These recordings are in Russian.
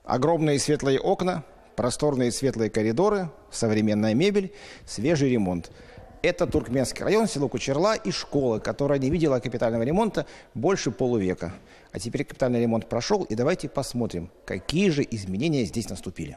Огромные светлые окна, просторные светлые коридоры, современная мебель, свежий ремонт. Это Туркменский район, село Кучерла и школа, которая не видела капитального ремонта больше полувека. А теперь капитальный ремонт прошел, и давайте посмотрим, какие же изменения здесь наступили.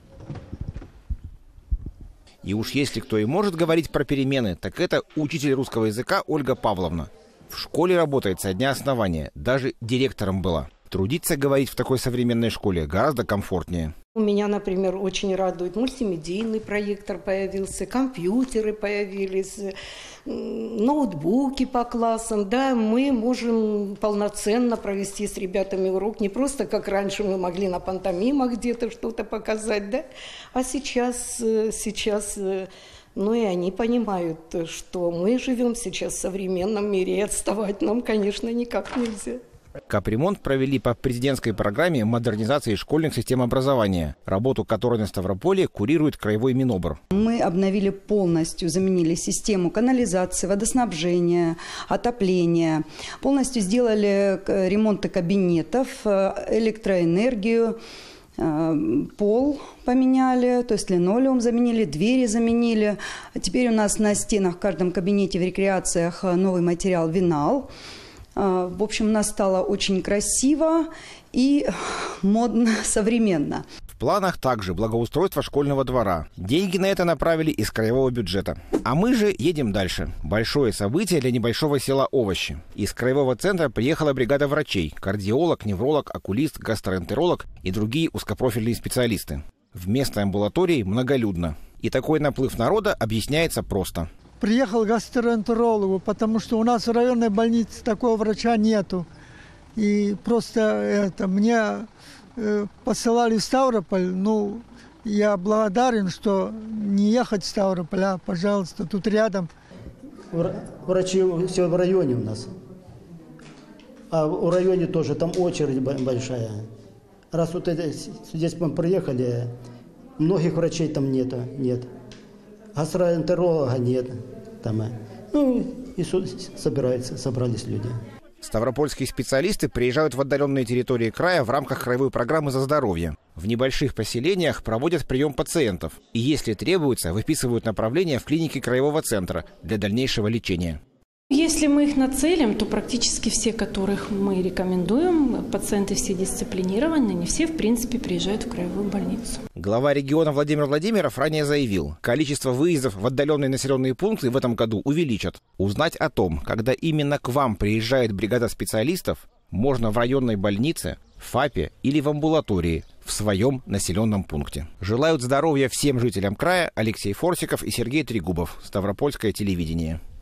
И уж если кто и может говорить про перемены, так это учитель русского языка Ольга Павловна. В школе работает со дня основания, даже директором была. Трудиться, говорить, в такой современной школе гораздо комфортнее. У меня, например, очень радует мультимедийный проектор появился, компьютеры появились, ноутбуки по классам. Да, мы можем полноценно провести с ребятами урок, не просто как раньше мы могли на пантомимах где-то что-то показать, да, а сейчас, ну и они понимают, что мы живем сейчас в современном мире, и отставать нам, конечно, никак нельзя. Капремонт провели по президентской программе модернизации школьных систем образования, работу которой на Ставрополе курирует краевой Минобр. Мы обновили полностью, заменили систему канализации, водоснабжения, отопления. Полностью сделали ремонты кабинетов, электроэнергию, пол поменяли, то есть линолеум заменили, двери заменили. Теперь у нас на стенах в каждом кабинете в рекреациях новый материал винал. В общем, у нас стало очень красиво и модно, современно. В планах также благоустройство школьного двора. Деньги на это направили из краевого бюджета. А мы же едем дальше. Большое событие для небольшого села Овощи. Из краевого центра приехала бригада врачей. Кардиолог, невролог, окулист, гастроэнтеролог и другие узкопрофильные специалисты. В местной амбулатории многолюдно. И такой наплыв народа объясняется просто. Приехал к гастроэнтерологу, потому что у нас в районной больнице такого врача нету. И просто мне посылали в Ставрополь. Ну, я благодарен, что не ехать в Ставрополь, а, пожалуйста, тут рядом. Врачи все в районе у нас. А в районе тоже там очередь большая. Раз вот здесь мы приехали, многих врачей там нет. Гастроэнтеролога нет. Там, ну, и собрались люди. Ставропольские специалисты приезжают в отдаленные территории края в рамках краевой программы «За здоровье». В небольших поселениях проводят прием пациентов. И если требуется, выписывают направления в клинике краевого центра для дальнейшего лечения. Если мы их нацелим, то практически все, которых мы рекомендуем, пациенты все дисциплинированы, не все, в принципе, приезжают в краевую больницу. Глава региона Владимир Владимиров ранее заявил, количество выездов в отдаленные населенные пункты в этом году увеличат. Узнать о том, когда именно к вам приезжает бригада специалистов, можно в районной больнице, в ФАПе или в амбулатории в своем населенном пункте. Желают здоровья всем жителям края. Алексей Форсиков и Сергей Трегубов. Ставропольское телевидение.